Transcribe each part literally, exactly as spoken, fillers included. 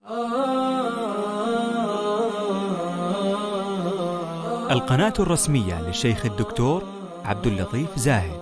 القناة الرسمية للشيخ الدكتور عبد اللطيف زاهد.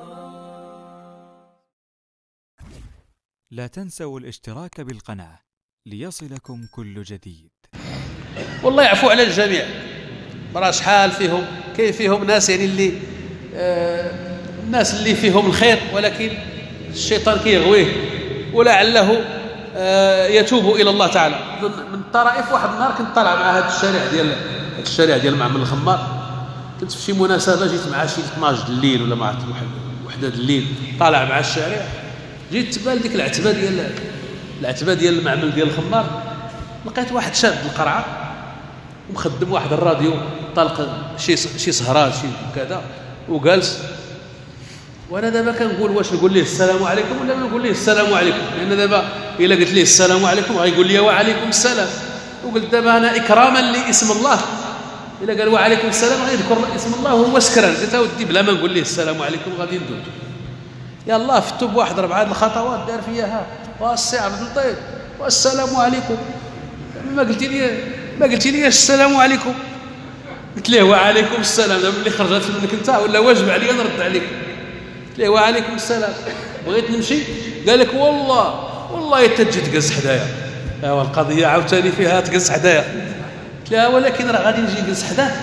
لا تنسوا الاشتراك بالقناة ليصلكم كل جديد. والله يعفو على الجميع. مرة شحال فيهم كاين فيهم ناس يعني اللي آه الناس اللي فيهم الخير، ولكن الشيطان كيغويه ولعله آه يتوب الى الله تعالى. من الطرائف واحد النهار كنت طالع مع هذا الشارع ديال هذا الشارع ديال معمل الخمار، كنت في شي مناسبه جيت مع شي اثناش د الليل ولا مع واحد وحده د الليل، طالع مع الشارع جيت تبان ديك العتبه ديال العتبه ديال المعمل ديال الخمار، لقيت واحد شاد القرعه ومخدم واحد الراديو طلق شي شي سهرات شي كذا وجالس. وانا دابا كنقول واش نقول ليه السلام عليكم ولا ما نقول ليه السلام عليكم، لان دابا الا قلت ليه السلام عليكم غيقول لي وعليكم السلام، وقلت دابا انا اكراما لاسم الله الا قال وعليكم السلام غيذكر اسم الله وهو سكران، قلت ودي بلا ما نقول ليه السلام عليكم غادي ندوز. يلاه فتو بواحد ربعه الخطوات دار فيا ها والسي عبد اللطيف والسلام عليكم، ما قلتي لي ما قلتي لي السلام عليكم، قلت ليه وعليكم السلام. دابا ملي خرجت منك انت ولا واجب عليا نرد عليك، قلت ليه وعليكم السلام. بغيت نمشي قال لك والله والله تجي تجلس حدايا. ايوا القضيه عاوتاني فيها تجلس حدايا، قلت لها ولكن راه غادي نجي نجلس حداك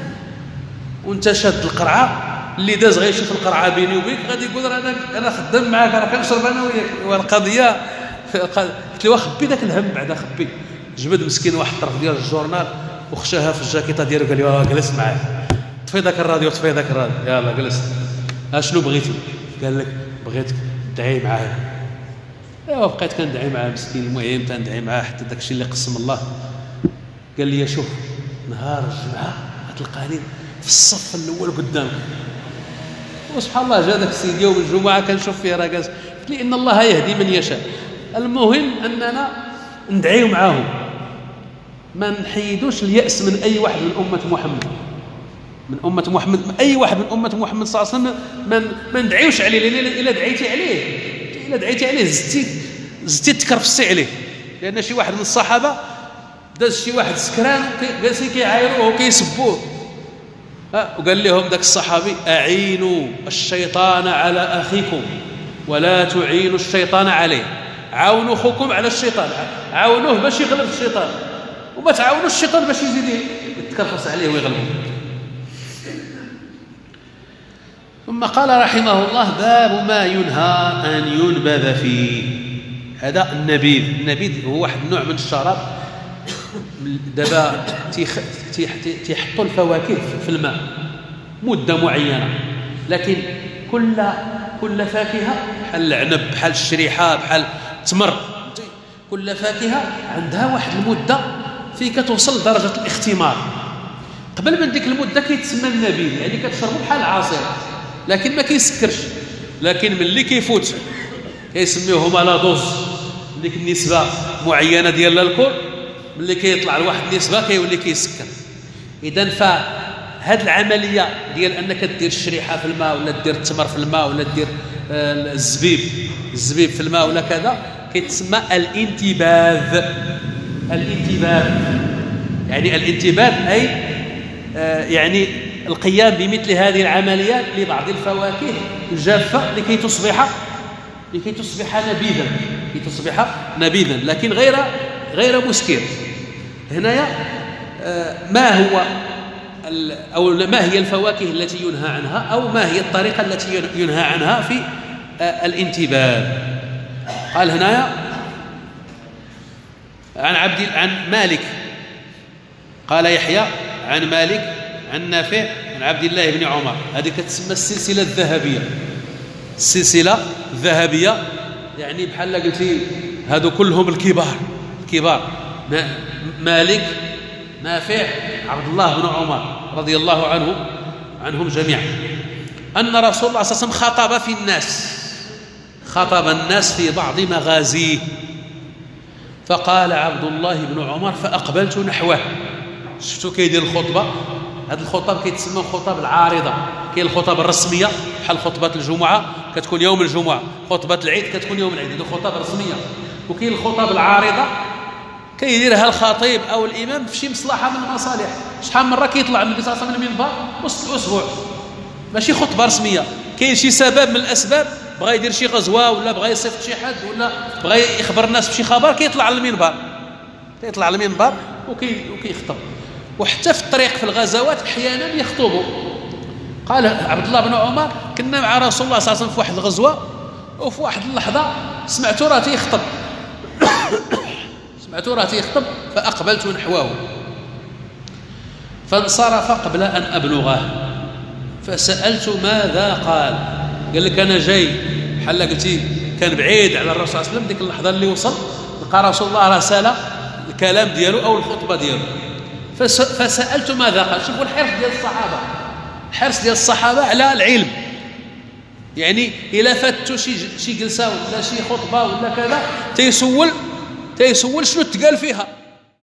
وانت شاد القرعه، اللي داز غيشوف القرعه بيني وبينك غادي يقول راه انا انا خدام معاك راه كنشرب انا وياك. والقضيه قلت له خبي ذاك الهم بعدا خبي. جبد مسكين واحد الطرف ديال الجورنال وخشاها في الجاكيطه ديالو قال لي جلس معايا، طفي ذاك الراديو طفي ذاك الراديو يلاه جلس. اشنو بغيتي؟ قال لك بغيتك تدعي معايا. ايوا بقيت كندعي معاه مسكين، المهم تندعي معاه حتى داك الشيء اللي قسم الله. قال لي شوف نهار الجمعه غتلقاني في الصف الاول قدامك. وسبحان الله جا داك السيد يوم الجمعه كنشوف فيه راه جالس، قلت لي ان الله يهدي من يشاء. المهم اننا ندعيو معاهم، ما نحيدوش اليأس من اي واحد من امه محمد من امه محمد من اي واحد من امه محمد صلى الله عليه وسلم، ما ما ندعيوش عليه، لان الا دعيتي عليه الا دعيتي عليه زدتي زدتي تكرفسي عليه. لان شي واحد من الصحابه داز شي واحد سكران جالسين كيعايروه وكيسبوه، وقال لهم ذاك الصحابي اعينوا الشيطان على اخيكم ولا تعينوا الشيطان عليه. عاونوا اخوكم على الشيطان، عاونوه باش يغلب الشيطان، وما تعاونوش الشيطان باش يزيد يتكرفس عليه ويغلبه. ثم قال رحمه الله باب ما ينهى ان ينبذ فيه. هذا النبيذ. النبيذ هو واحد النوع من الشراب. دابا تيحطوا الفواكه في الماء مده معينه، لكن كل كل فاكهه بحال العنب بحال الشريحه بحال التمر، كل فاكهه عندها واحد المده في كتوصل لدرجه الاختمار. قبل من ديك المده كيتسمى النبيذ، يعني كتشربوا بحال العصير لكن ما كيسكرش. لكن ملي كيفوت كيسميوه لا دوز، ديك النسبه معينه ديال الكول، ملي كيطلع لواحد النسبه كيولي كيسكر. اذا فهاد العمليه ديال انك دير الشريحه في الماء ولا دير التمر في الماء ولا دير الزبيب الزبيب في الماء ولا كذا كيتسمى الانتباذ. الانتباذ يعني الانتباذ اي آه يعني القيام بمثل هذه العمليات لبعض الفواكه الجافه لكي تصبح لكي تصبح نبيذا لكي تصبح نبيذا لكن غير غير مسكر. هنايا آه ما هو أو ما هي الفواكه التي ينهى عنها، أو ما هي الطريقة التي ينهى عنها في الانتباذ. قال هنايا عن عبد عن مالك، قال يحيى عن مالك عن نافع عن عبد الله بن عمر. هذه كتسمى السلسلة الذهبية. السلسلة الذهبية يعني بحال قلتي هذو كلهم الكبار الكبار مالك نافع عبد الله بن عمر رضي الله عنه عنهم جميعا، أن رسول الله صلى الله عليه وسلم خطب في الناس خطب الناس في بعض مغازيه، فقال عبد الله بن عمر فأقبلت نحوه. شفتوا كيدير الخطبة، هذه الخطب كيتسمى خطب العارضة. كاين الخطب الرسمية بحال خطبة الجمعة كتكون يوم الجمعة، خطبة العيد كتكون يوم العيد، هذه خطب رسمية. وكاين الخطب العارضة كيديرها الخطيب أو الإمام في شي مصلحة من المصالح. شحال من مرة كيطلع النبي صلى الله عليه وسلم من المنبر وسط الأسبوع، ماشي خطبة رسمية، كاين شي سبب من الأسباب، بغى يدير شي غزوة ولا بغى يصيفط شي حد ولا بغى يخبر الناس بشي خبر، كيطلع على المنبر، كيطلع على المنبر وكي وكيخطب. وحتى في الطريق في الغزوات أحيانا يخطبوا. قال عبد الله بن عمر كنا مع رسول الله صلى الله عليه وسلم في واحد الغزوة، وفي واحد اللحظة سمعته راه تيخطب سمعته راه تيخطب فأقبلت نحوه فانصرف قبل أن أبلغه فسألت ماذا قال. قال لك أنا جاي بحال قلتي كان بعيد على الرسول صلى الله عليه وسلم، ديك اللحظة اللي وصل لقى رسول الله رسالة الكلام ديالو أو الخطبة ديالو، فسألت ماذا قال. شوفوا الحرص ديال الصحابة، الحرص ديال الصحابة على العلم، يعني إلا فاتوا شي شي جلسة ولا شي خطبة ولا كذا تيسول تيسول شنو تقال فيها.